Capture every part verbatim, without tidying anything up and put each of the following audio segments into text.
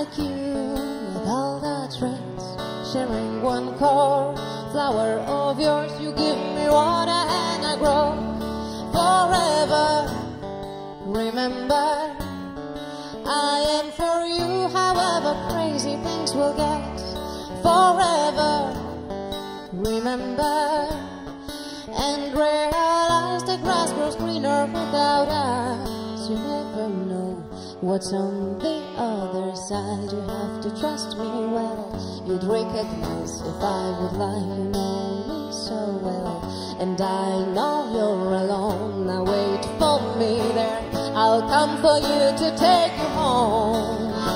like you, with all the traits, sharing one core flower of yours. You give me water and I grow forever. Remember, I am for you, however crazy things will get. Forever, remember, and realize the grass grows greener without us. You never know what's on the other side. You have to trust me well. You'd recognize if I would lie. You know me so well, and I know you're alone. Now wait for me there, I'll come for you to take you home.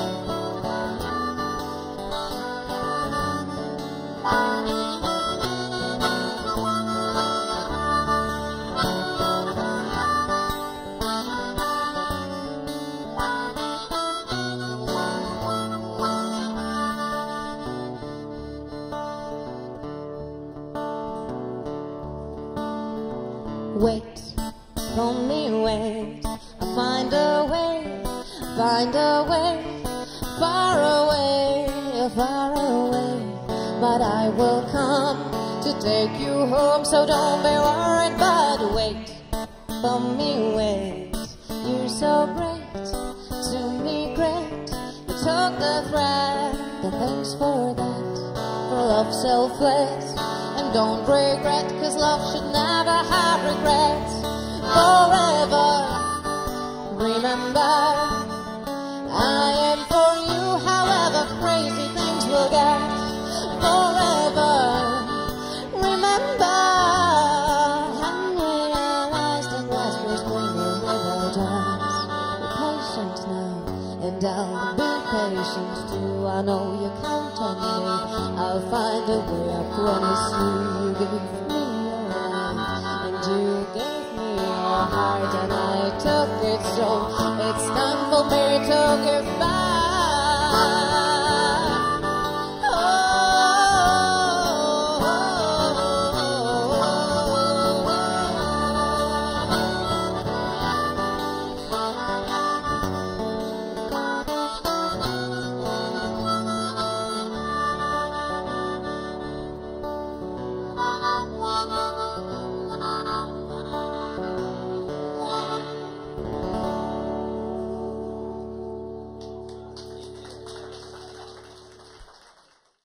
Wait for me, wait, I'll find a way, find a way, far away, far away. But I will come to take you home, so don't be worried. But wait for me, wait, you're so great, to me great. You took the thread, and thanks for that, for love selfless. And don't regret, cause love should never have regrets. Forever, remember, I am for you, however crazy things will get. Forever, remember, and realize the grass grows greener without us. Be patient now, and I'll be patient too. I know you count on me, I'll find a way, I promise you. You gave me your life, and you gave me your heart, and I took it, so it's time for me to give